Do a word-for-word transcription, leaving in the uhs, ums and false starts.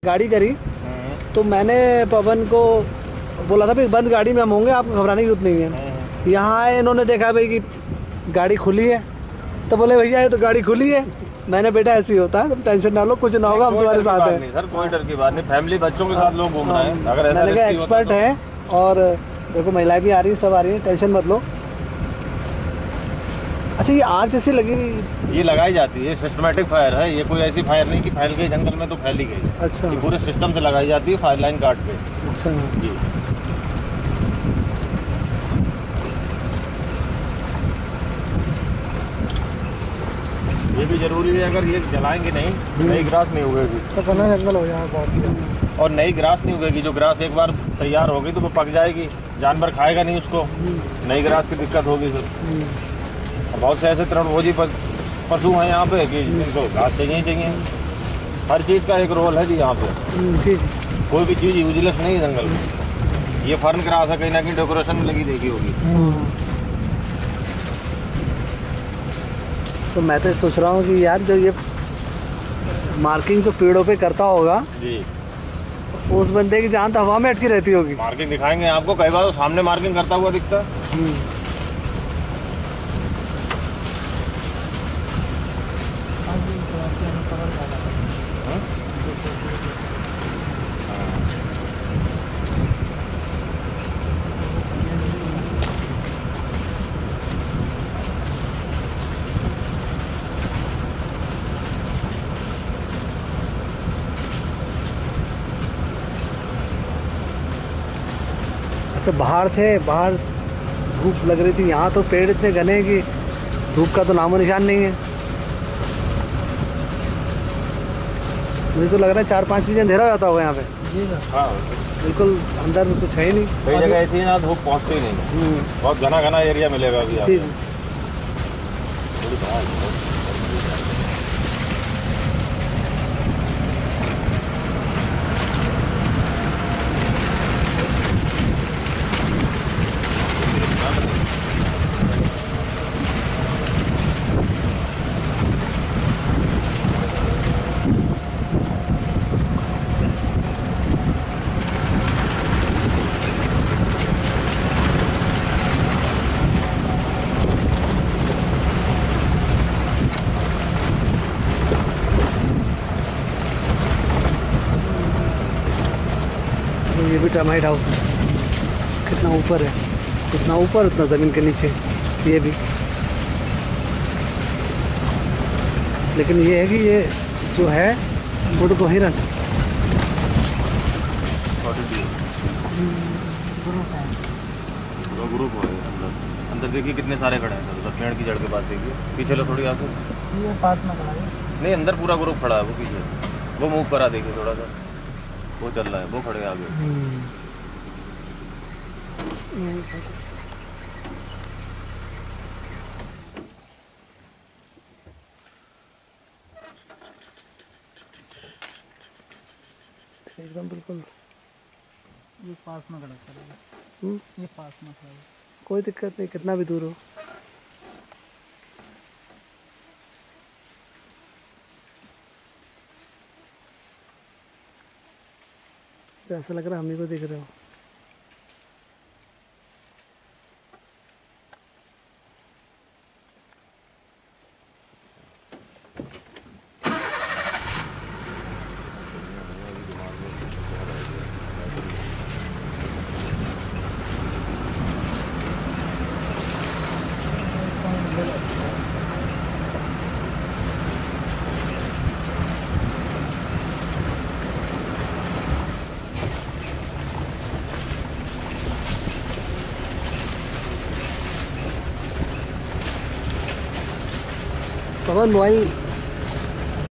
गाड़ी करी तो मैंने पवन को बोला था भाई बंद गाड़ी में हम होंगे, आपको घबराने की जरूरत नहीं है। यहाँ आए इन्होंने देखा भाई कि गाड़ी खुली है तो बोले भैया ये तो गाड़ी खुली है। मैंने बेटा ऐसे ही होता है, तुम टेंशन ना लो, कुछ ना होगा, हम तुम्हारे साथ हैं। सर कोई डर की बात नहीं, फैमिली बच्चों के साथ लोग घूम रहे हैं। अगर मैंने कहा एक्सपर्ट है और देखो महिलाएं भी आ रही है, सब आ रही है, टेंशन मत लो। अच्छा ये आग जैसी लगी हुई ये लगाई जाती है, सिस्टमेटिक फायर है, ये कोई ऐसी फायर नहीं कि फैल गई जंगल में तो फैली गई। अच्छा, ये पूरे सिस्टम से लगाई जाती है फायर लाइन काट के। अच्छा जी ये भी जरूरी है, अगर ये जलाएंगे नहीं नई ग्रास नहीं उगेगी तो घना जंगल हो जाएगा बहुत। और नई ग्रास नहीं उगेगी। जो ग्रास एक बार तैयार होगी तो वो पक जाएगी, जानवर खाएगा नहीं उसको, नई ग्रास की दिक्कत होगी फिर। बहुत से ऐसे तृणभोजी पशु हैं यहाँ पे कि जिनको घास चाहिए ही चाहिए। हर चीज़ का एक रोल है जी यहाँ पे। जी जी, कोई भी चीज़ यूजलेस नहीं है जंगल में। ये फर्न ग्रास है, कहीं ना कहीं डेकोरेशन में लगी देखी होगी। तो मैं तो सोच रहा हूँ कि यार जो ये मार्किंग जो पेड़ों पे करता होगा जी, उस बंदे की जान तो हवा में अटकी रहती होगी। मार्किंग दिखाएंगे आपको, कई बार तो सामने मार्किंग करता हुआ दिखता है। अच्छा बाहर थे, बाहर धूप लग रही थी, यहाँ तो पेड़ इतने घने हैं कि धूप का तो नामो निशान नहीं है। मुझे तो लग रहा है चार पाँच बजे अंधेरा हो जाता होगा यहाँ पे। जी सर, हाँ बिल्कुल अंदर कुछ है ही नहीं। कई जगह ऐसी है ना धूप पहुँचती ही नहीं, बहुत घना घना एरिया मिलेगा अभी। जी जी, ये भी टर्माइट हाउस है। कितना ऊपर है, कितना ऊपर उतना ज़मीन के नीचे ये भी। लेकिन ये है कि ये जो है वो तो कोहिरन है। ग्रुप हो अंदर अंदर देखिए कितने सारे खड़े हैं उधर पेड़ की जड़ के पास। देखिए पीछे लो थोड़ी आगे, ये पास में खड़ा है। नहीं अंदर पूरा ग्रुप खड़ा है, वो पीछे वो मूव करा। देखिए थोड़ा सा वो चल रहा है, वो खड़े हैं आगे। एकदम बिल्कुल ये पास में खड़ा है, ये पास में खड़ा है। कोई दिक्कत नहीं, कितना भी दूर हो। तो ऐसा लग रहा है हम ही को देख रहे हो। पवन मोबाइल